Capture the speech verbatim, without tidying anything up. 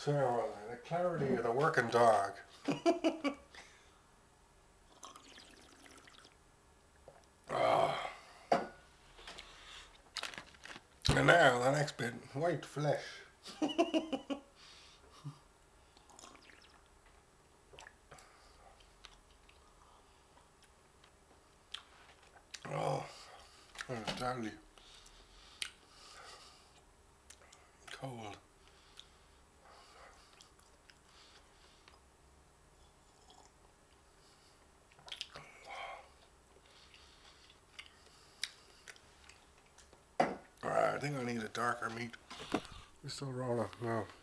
So, uh, the clarity of the working dog. Oh. And now the next bit, white flesh. Oh, it's deadly. Cold. Alright, I think I need a darker meat. It's still raw now.